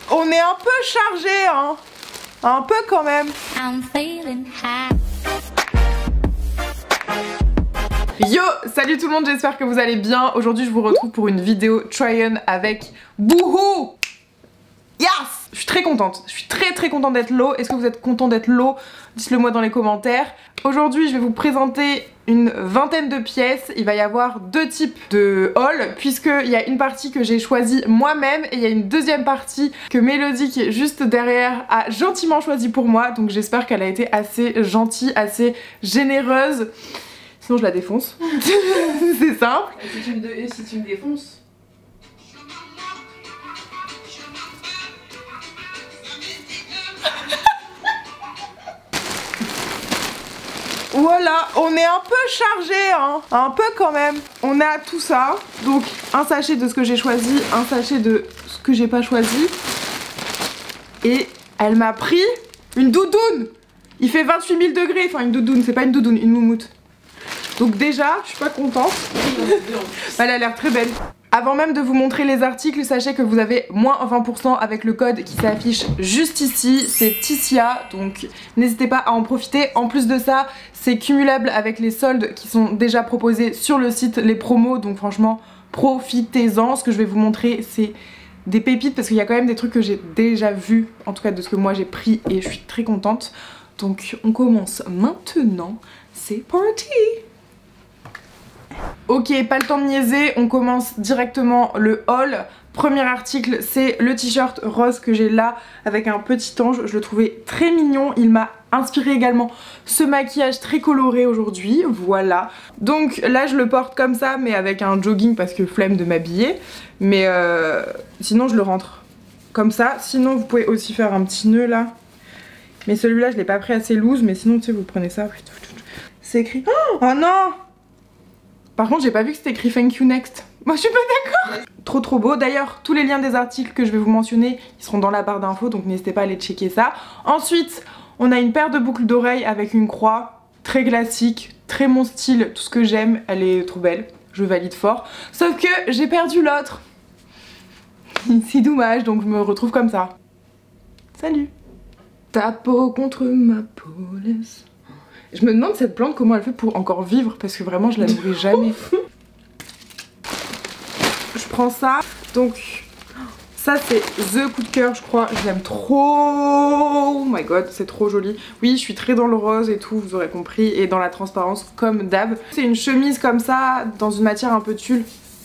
On est un peu chargé, hein. Un peu quand même. Yo, salut tout le monde, j'espère que vous allez bien. Aujourd'hui je vous retrouve pour une vidéo try-on avec Boohoo. Yes! Je suis très contente, je suis très contente d'être low. Est-ce que vous êtes content d'être low? Dites-le moi dans les commentaires. Aujourd'hui je vais vous présenter une vingtaine de pièces. Il va y avoir deux types de haul, puisqu'il y a une partie que j'ai choisie moi-même et il y a une deuxième partie que Mélodie, qui est juste derrière, a gentiment choisie pour moi. Donc j'espère qu'elle a été assez gentille, assez généreuse. Sinon je la défonce. C'est simple. Et si tu me défonces? Voilà, on est un peu chargé, hein. Un peu quand même. On a tout ça. Donc un sachet de ce que j'ai choisi, un sachet de ce que j'ai pas choisi. Et elle m'a pris une doudoune. Il fait 28 000 degrés. Enfin une doudoune, c'est pas une doudoune, une moumoute. Donc déjà, je suis pas contente. Elle a l'air très belle. Avant même de vous montrer les articles, sachez que vous avez moins 20% avec le code qui s'affiche juste ici, c'est Ticia, donc n'hésitez pas à en profiter. En plus de ça, c'est cumulable avec les soldes qui sont déjà proposés sur le site, les promos, donc franchement profitez-en. Ce que je vais vous montrer, c'est des pépites parce qu'il y a quand même des trucs que j'ai déjà vus, en tout cas de ce que moi j'ai pris, et je suis très contente. Donc on commence maintenant, c'est parti! Ok, pas le temps de niaiser, on commence directement le haul. Premier article, c'est le t-shirt rose que j'ai là avec un petit ange. Je le trouvais très mignon, il m'a inspiré également ce maquillage très coloré aujourd'hui, voilà. Donc là je le porte comme ça mais avec un jogging parce que flemme de m'habiller. Mais sinon je le rentre comme ça. Sinon vous pouvez aussi faire un petit nœud là. Mais celui-là je l'ai pas pris assez loose, mais sinon tu sais vous prenez ça. C'est écrit... Oh non! Par contre j'ai pas vu que c'était écrit thank you next. Moi je suis pas d'accord. Trop beau. D'ailleurs tous les liens des articles que je vais vous mentionner, ils seront dans la barre d'infos, donc n'hésitez pas à aller checker ça. Ensuite on a une paire de boucles d'oreilles avec une croix, très classique, très mon style, tout ce que j'aime. Elle est trop belle, je valide fort. Sauf que j'ai perdu l'autre. C'est dommage, donc je me retrouve comme ça. Salut. Ta peau contre ma peau laisse. Je me demande cette plante comment elle fait pour encore vivre, parce que vraiment je la nourris jamais. Je prends ça, donc ça c'est the coup de cœur je crois, je l'aime trop. Oh my god, c'est trop joli. Oui, je suis très dans le rose et tout, vous aurez compris, et dans la transparence comme d'hab. C'est une chemise comme ça, dans une matière un peu tulle.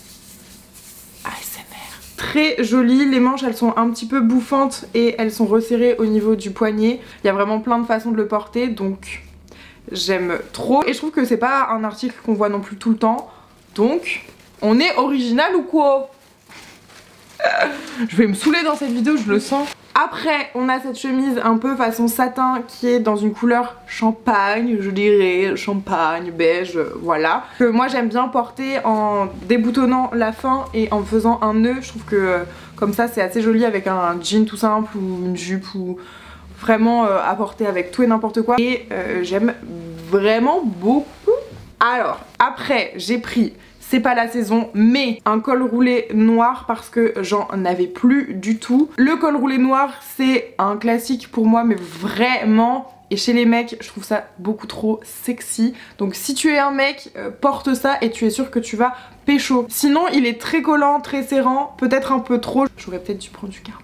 ASMR. Très jolie, les manches elles sont un petit peu bouffantes et elles sont resserrées au niveau du poignet. Il y a vraiment plein de façons de le porter, donc... j'aime trop et je trouve que c'est pas un article qu'on voit non plus tout le temps. Donc on est original ou quoi? Je vais me saouler dans cette vidéo, je le sens. Après on a cette chemise un peu façon satin qui est dans une couleur champagne, je dirais champagne, beige, voilà. Que moi j'aime bien porter en déboutonnant la fin et en faisant un nœud. Je trouve que comme ça c'est assez joli avec un jean tout simple ou une jupe ou... vraiment à porter avec tout et n'importe quoi, et j'aime vraiment beaucoup. Alors après j'ai pris, c'est pas la saison, mais un col roulé noir parce que j'en avais plus du tout. Le col roulé noir c'est un classique pour moi, mais vraiment, et chez les mecs je trouve ça beaucoup trop sexy. Donc si tu es un mec, porte ça et tu es sûr que tu vas pécho. Sinon il est très collant, très serrant, peut-être un peu trop. J'aurais peut-être dû prendre du 40.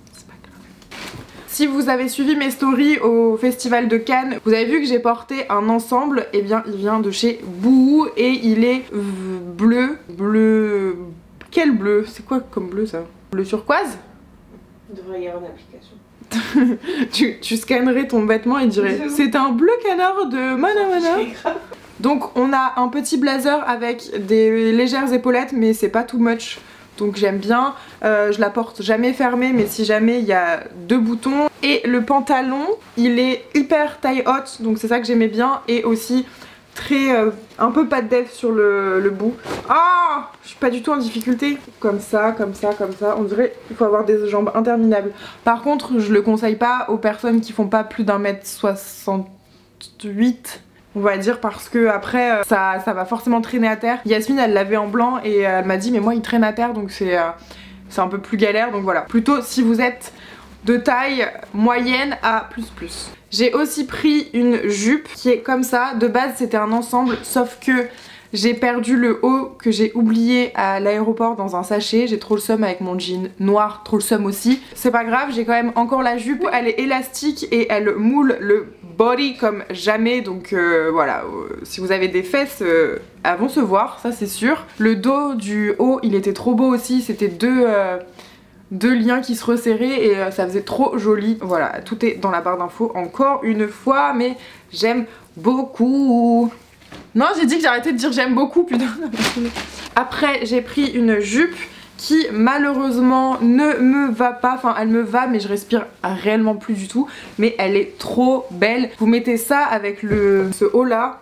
Si vous avez suivi mes stories au festival de Cannes, vous avez vu que j'ai porté un ensemble, et bien il vient de chez Boohoo et il est bleu. Quel bleu? C'est quoi comme bleu ça? Bleu turquoise? Il devrait y avoir une application. tu scannerais ton vêtement et dirais c'est un bleu canard de Mana Mana. Donc on a un petit blazer avec des légères épaulettes, mais c'est pas too much. Donc j'aime bien, je la porte jamais fermée, mais si jamais il y a deux boutons. Et le pantalon, il est hyper taille haute, donc c'est ça que j'aimais bien. Et aussi très, un peu pas de def sur le bout. Ah, je suis pas du tout en difficulté. Comme ça, comme ça, comme ça, on dirait qu'il faut avoir des jambes interminables. Par contre, je le conseille pas aux personnes qui font pas plus d'1m68. On va dire, parce que après ça va forcément traîner à terre. Yasmine elle l'avait en blanc et elle m'a dit mais moi il traîne à terre, donc c'est un peu plus galère. Donc voilà, plutôt si vous êtes de taille moyenne à plus. J'ai aussi pris une jupe qui est comme ça. De base c'était un ensemble, sauf que j'ai perdu le haut que j'ai oublié à l'aéroport dans un sachet. J'ai trop le seum avec mon jean noir, trop le seum aussi. C'est pas grave, j'ai quand même encore la jupe. Elle est élastique et elle moule le body comme jamais. Donc voilà, si vous avez des fesses, elles vont se voir, ça c'est sûr. Le dos du haut, il était trop beau aussi. C'était deux liens qui se resserraient et ça faisait trop joli. Voilà, tout est dans la barre d'infos encore une fois, mais j'aime beaucoup. Non, j'ai dit que j'arrêtais de dire j'aime beaucoup, putain. Après, j'ai pris une jupe qui malheureusement ne me va pas. Enfin, elle me va, mais je respire réellement plus du tout. Mais elle est trop belle. Vous mettez ça avec ce haut là.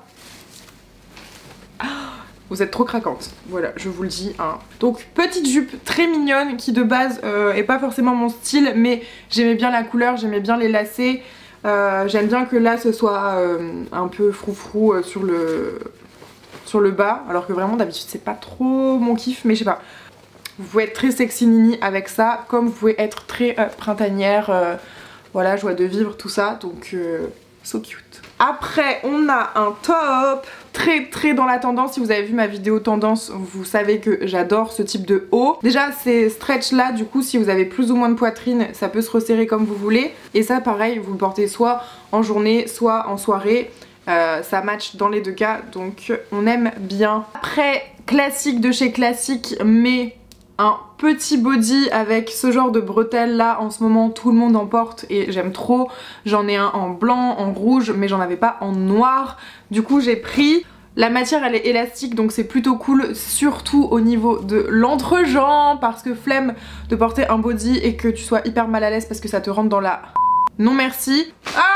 Vous êtes trop craquante, voilà, je vous le dis. Hein. Donc petite jupe très mignonne qui de base est pas forcément mon style, mais j'aimais bien la couleur, j'aimais bien les lacets. J'aime bien que là ce soit un peu froufrou sur le bas, alors que vraiment d'habitude c'est pas trop mon kiff, mais je sais pas. Vous pouvez être très sexy nini avec ça, comme vous pouvez être très printanière, voilà, joie de vivre, tout ça, donc so cute. Après on a un top très dans la tendance. Si vous avez vu ma vidéo tendance, vous savez que j'adore ce type de haut. Déjà ces stretch là, du coup si vous avez plus ou moins de poitrine, ça peut se resserrer comme vous voulez. Et ça pareil, vous le portez soit en journée, soit en soirée. Ça match dans les deux cas, donc on aime bien. Après, classique de chez classique, mais un petit body avec ce genre de bretelles là. En ce moment tout le monde en porte et j'aime trop. J'en ai un en blanc, en rouge, mais j'en avais pas en noir. Du coup j'ai pris. La matière elle est élastique, donc c'est plutôt cool, surtout au niveau de l'entrejambe, parce que flemme de porter un body et que tu sois hyper mal à l'aise parce que ça te rentre dans la... Non merci.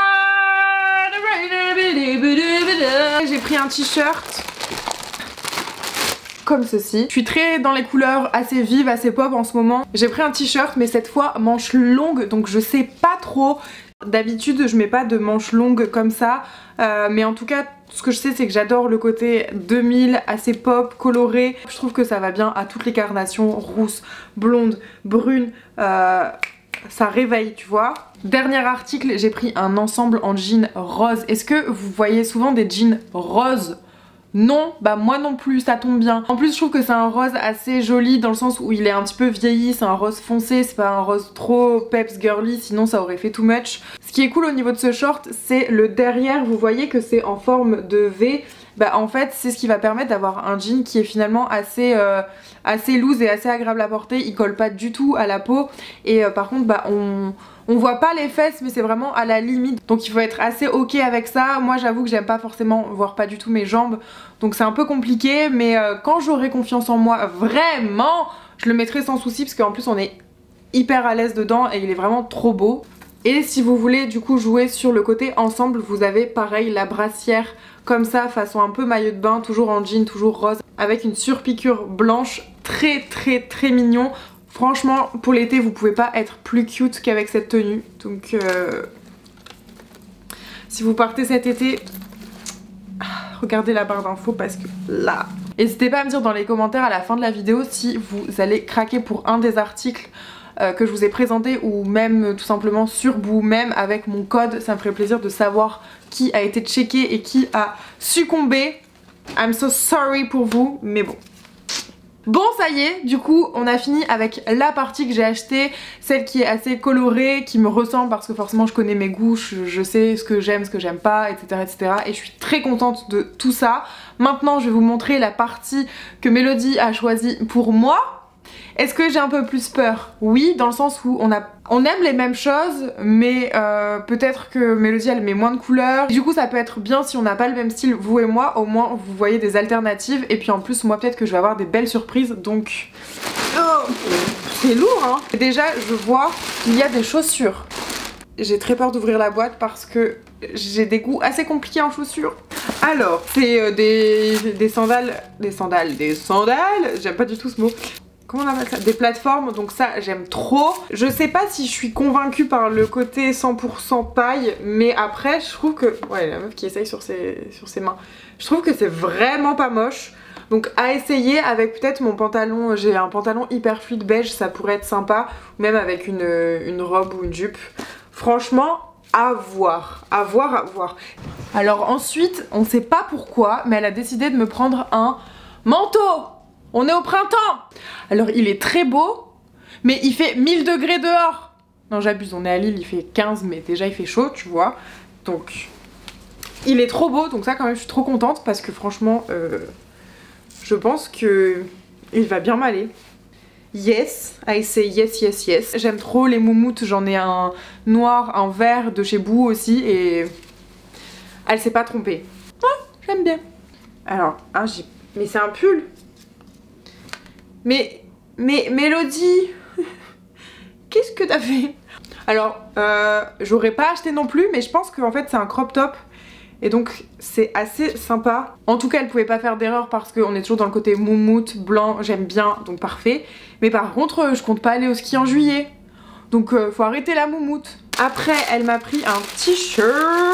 J'ai pris un t-shirt comme ceci. Je suis très dans les couleurs assez vives, assez pop en ce moment. J'ai pris un t-shirt mais cette fois manche longue, donc je sais pas trop. D'habitude je mets pas de manches longues comme ça, mais en tout cas ce que je sais c'est que j'adore le côté 2000, assez pop, coloré. Je trouve que ça va bien à toutes les carnations, rousse, blonde, brune, ça réveille tu vois. Dernier article, j'ai pris un ensemble en jean rose. Est-ce que vous voyez souvent des jeans roses? Non, bah moi non plus, ça tombe bien. En plus je trouve que c'est un rose assez joli dans le sens où il est un petit peu vieilli, c'est un rose foncé, c'est pas un rose trop peps girly, sinon ça aurait fait too much. Ce qui est cool au niveau de ce short, c'est le derrière, vous voyez que c'est en forme de V. Bah en fait c'est ce qui va permettre d'avoir un jean qui est finalement assez loose et assez agréable à porter, il colle pas du tout à la peau et par contre bah on voit pas les fesses mais c'est vraiment à la limite, donc il faut être assez ok avec ça. Moi j'avoue que j'aime pas forcément voir pas du tout mes jambes, donc c'est un peu compliqué, mais quand j'aurai confiance en moi vraiment je le mettrai sans souci parce qu'en plus on est hyper à l'aise dedans et il est vraiment trop beau. Et si vous voulez du coup jouer sur le côté ensemble, vous avez pareil la brassière comme ça façon un peu maillot de bain, toujours en jean, toujours rose, avec une surpiqûre blanche, très mignon. Franchement pour l'été vous pouvez pas être plus cute qu'avec cette tenue, donc si vous partez cet été, regardez la barre d'infos parce que là... N'hésitez pas à me dire dans les commentaires à la fin de la vidéo si vous allez craquer pour un des articles que je vous ai présenté ou même tout simplement sur Boo, même avec mon code, ça me ferait plaisir de savoir qui a été checké et qui a succombé. I'm so sorry pour vous, mais bon. Bon ça y est, du coup on a fini avec la partie que j'ai achetée, celle qui est assez colorée, qui me ressemble parce que forcément je connais mes goûts, je sais ce que j'aime, ce que j'aime pas, etc. Et je suis très contente de tout ça. Maintenant je vais vous montrer la partie que Mélodie a choisie pour moi. Est-ce que j'ai un peu plus peur? Oui, dans le sens où on aime les mêmes choses, mais peut-être que Mélodie elle met moins de couleurs. Du coup ça peut être bien si on n'a pas le même style, vous et moi, au moins vous voyez des alternatives. Et puis en plus moi peut-être que je vais avoir des belles surprises, donc... Oh, c'est lourd hein. Déjà je vois qu'il y a des chaussures. J'ai très peur d'ouvrir la boîte parce que j'ai des goûts assez compliqués en chaussures. Alors, c'est des sandales, j'aime pas du tout ce mot. Comment on appelle ça? Des plateformes, donc ça j'aime trop. Je sais pas si je suis convaincue par le côté 100% paille, mais après je trouve que... Ouais, la meuf qui essaye sur ses mains. Je trouve que c'est vraiment pas moche. Donc à essayer avec peut-être mon pantalon, j'ai un pantalon hyper fluide beige, ça pourrait être sympa, même avec une robe ou une jupe. Franchement, à voir, à voir, à voir. Alors ensuite, on sait pas pourquoi, mais elle a décidé de me prendre un manteau. On est au printemps. Alors il est très beau, mais il fait 1000 degrés dehors. Non, j'abuse, on est à Lille, il fait 15, mais déjà il fait chaud, tu vois. Donc il est trop beau, donc ça quand même je suis trop contente parce que franchement, je pense que il va bien m'aller. Yes, I say yes, yes, yes. J'aime trop les moumoutes, j'en ai un noir, un vert de chez Boo aussi et elle s'est pas trompée. Ah, j'aime bien. Alors, ah, mais c'est un pull. Mais Mélodie, qu'est-ce que t'as fait? Alors, j'aurais pas acheté non plus, mais je pense qu'en fait c'est un crop top. Et donc c'est assez sympa. En tout cas elle pouvait pas faire d'erreur parce qu'on est toujours dans le côté moumoute, blanc, j'aime bien, donc parfait. Mais par contre je compte pas aller au ski en juillet. Donc faut arrêter la moumoute. Après elle m'a pris un t-shirt.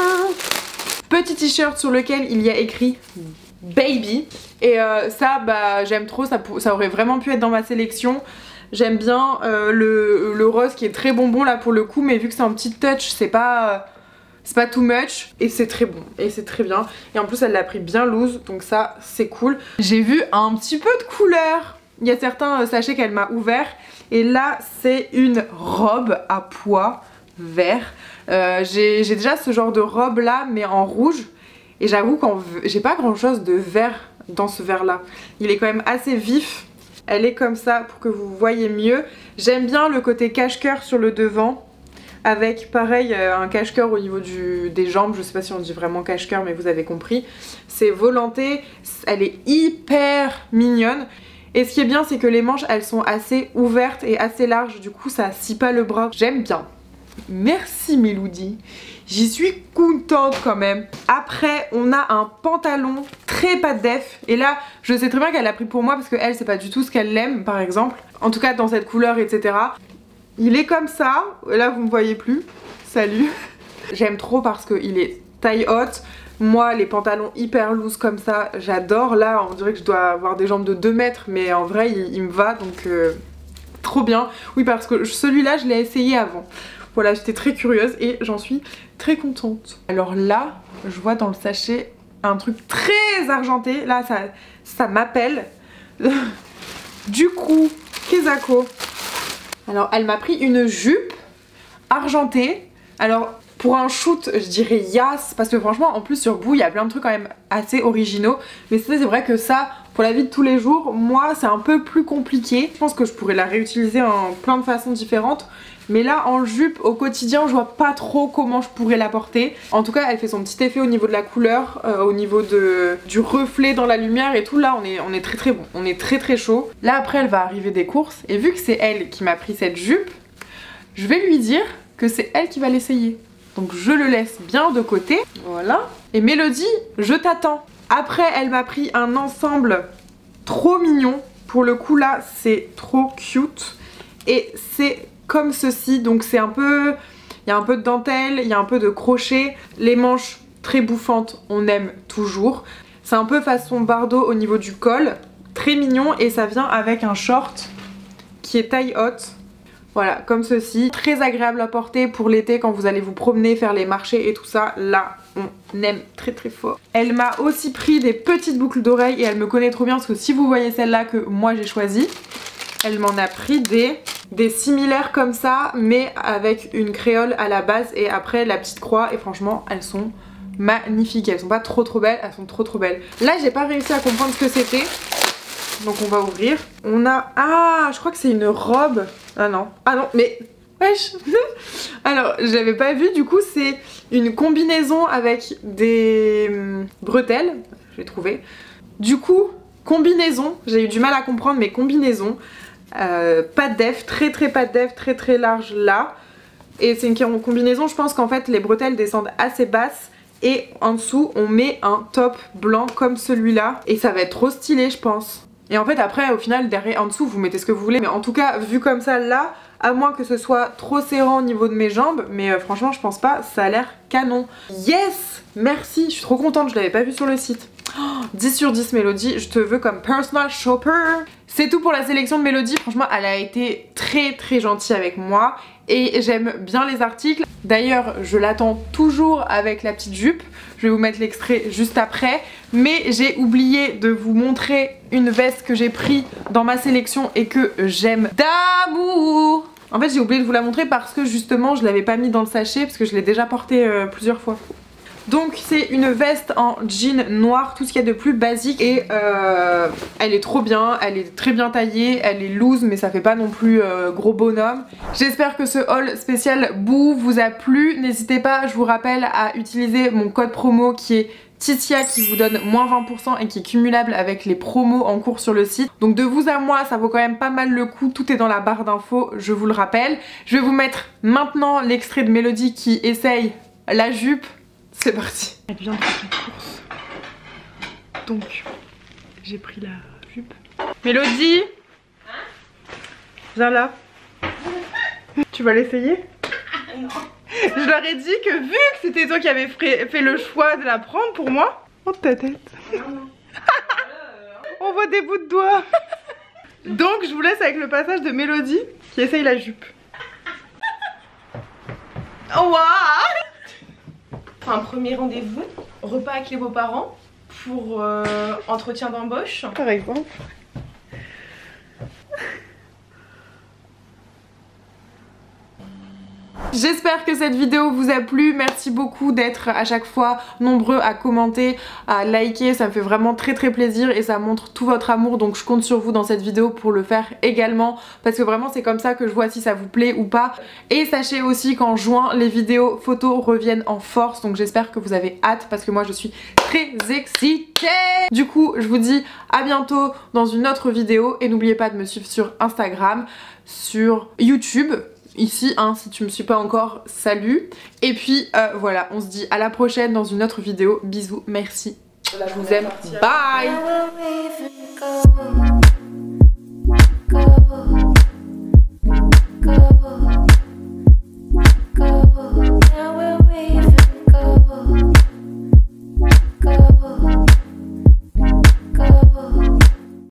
Petit t-shirt sur lequel il y a écrit Baby. Et ça bah j'aime trop, ça aurait vraiment pu être dans ma sélection. J'aime bien le rose qui est très bonbon là pour le coup, mais vu que c'est un petit touch, c'est pas too much et c'est très bon et c'est très bien. Et en plus elle l'a pris bien loose, donc ça c'est cool. J'ai vu un petit peu de couleur. Il y a certains sachets qu'elle m'a ouvert et là c'est une robe à pois vert. J'ai déjà ce genre de robe là mais en rouge et j'avoue qu'en j'ai pas grand chose de vert dans ce vert là. Il est quand même assez vif. Elle est comme ça pour que vous voyez mieux. J'aime bien le côté cache-cœur sur le devant. Avec pareil un cache-cœur au niveau des jambes, je sais pas si on dit vraiment cache-cœur mais vous avez compris. C'est volanté, elle est hyper mignonne. Et ce qui est bien c'est que les manches elles sont assez ouvertes et assez larges, du coup ça scie pas le bras. J'aime bien. Merci Mélodie, j'y suis contente quand même. Après on a un pantalon très pas def. Et là je sais très bien qu'elle l'a pris pour moi parce que elle c'est pas du tout ce qu'elle aime par exemple. En tout cas dans cette couleur etc. Il est comme ça, là vous me voyez plus, salut. J'aime trop parce qu'il est taille haute. Moi les pantalons hyper loose comme ça, j'adore. Là on dirait que je dois avoir des jambes de 2 mètres mais en vrai il me va donc trop bien. Oui parce que celui-là je l'ai essayé avant. Voilà, j'étais très curieuse et j'en suis très contente. Alors là, je vois dans le sachet un truc très argenté. Là ça m'appelle. Du coup, Kezako. Alors elle m'a pris une jupe argentée. Alors pour un shoot je dirais yes parce que franchement en plus sur Boo il y a plein de trucs quand même assez originaux. Mais c'est vrai que ça pour la vie de tous les jours moi c'est un peu plus compliqué. Je pense que je pourrais la réutiliser en plein de façons différentes. Mais là en jupe au quotidien je vois pas trop comment je pourrais la porter. En tout cas elle fait son petit effet au niveau de la couleur, au niveau du reflet dans la lumière et tout. Là on est très bon, on est très chaud. Là après elle va arriver des courses et vu que c'est elle qui m'a pris cette jupe, je vais lui dire que c'est elle qui va l'essayer. Donc je le laisse bien de côté, voilà. Et Mélodie, je t'attends. Après elle m'a pris un ensemble trop mignon. Pour le coup là c'est trop cute et c'est comme ceci, donc c'est un peu, il y a un peu de dentelle, il y a un peu de crochet, les manches très bouffantes, on aime toujours. C'est un peu façon Bardot au niveau du col, très mignon et ça vient avec un short qui est taille haute. Voilà, comme ceci, très agréable à porter pour l'été quand vous allez vous promener, faire les marchés et tout ça, là on aime très fort. Elle m'a aussi pris des petites boucles d'oreilles et elle me connaît trop bien parce que si vous voyez celle-là que moi j'ai choisie, elle m'en a pris des similaires comme ça mais avec une créole à la base et après la petite croix et franchement elles sont magnifiques. Elles sont pas trop belles, elles sont trop belles. Là j'ai pas réussi à comprendre ce que c'était donc on va ouvrir. On a, ah je crois que c'est une robe. Ah non mais wesh. Alors j'avais pas vu, du coup c'est une combinaison avec des bretelles, j'ai trouvé. Du coup combinaison, j'ai eu du mal à comprendre mais combinaison. Pas de def, très pas de def, très large là. Et c'est une combinaison, je pense qu'en fait les bretelles descendent assez basses et en dessous on met un top blanc comme celui-là et ça va être trop stylé je pense. Et en fait après au final derrière en dessous vous mettez ce que vous voulez, mais en tout cas vu comme ça là, à moins que ce soit trop serrant au niveau de mes jambes, mais franchement je pense pas, ça a l'air canon. Yes, merci, je suis trop contente, je l'avais pas vu sur le site. 10 sur 10 Mélodie, je te veux comme personal shopper. C'est tout pour la sélection de Mélodie, franchement elle a été très gentille avec moi et j'aime bien les articles. D'ailleurs je l'attends toujours avec la petite jupe, je vais vous mettre l'extrait juste après. Mais j'ai oublié de vous montrer une veste que j'ai pris dans ma sélection et que j'aime d'amour. En fait j'ai oublié de vous la montrer parce que justement je l'avais pas mis dans le sachet parce que je l'ai déjà portée plusieurs fois. Donc c'est une veste en jean noir, tout ce qu'il y a de plus basique et elle est trop bien, elle est très bien taillée, elle est loose mais ça fait pas non plus gros bonhomme. J'espère que ce haul spécial Boo vous a plu, n'hésitez pas, je vous rappelle à utiliser mon code promo qui est Titia qui vous donne moins 20% et qui est cumulable avec les promos en cours sur le site. Donc de vous à moi ça vaut quand même pas mal le coup, tout est dans la barre d'infos, je vous le rappelle. Je vais vous mettre maintenant l'extrait de Mélodie qui essaye la jupe. C'est parti. Elle vient de faire la course. Donc, j'ai pris la jupe. Mélodie, viens là. Tu vas l'essayer? Non. Je leur ai dit que vu que c'était toi qui avais fait le choix de la prendre pour moi. Oh ta tête. On voit des bouts de doigts. Donc je vous laisse avec le passage de Mélodie qui essaye la jupe. Oh waouh. Un premier rendez-vous, repas avec les beaux-parents pour entretien d'embauche. Par exemple. J'espère que cette vidéo vous a plu, merci beaucoup d'être à chaque fois nombreux à commenter, à liker, ça me fait vraiment très plaisir et ça montre tout votre amour, donc je compte sur vous dans cette vidéo pour le faire également parce que vraiment c'est comme ça que je vois si ça vous plaît ou pas. Et sachez aussi qu'en juin les vidéos photos reviennent en force, donc j'espère que vous avez hâte parce que moi je suis très excitée. Du coup je vous dis à bientôt dans une autre vidéo et n'oubliez pas de me suivre sur Instagram, sur YouTube. Ici hein, si tu me suis pas encore, salut. Et puis voilà, on se dit à la prochaine dans une autre vidéo. Bisous, merci, je vous aime, bye.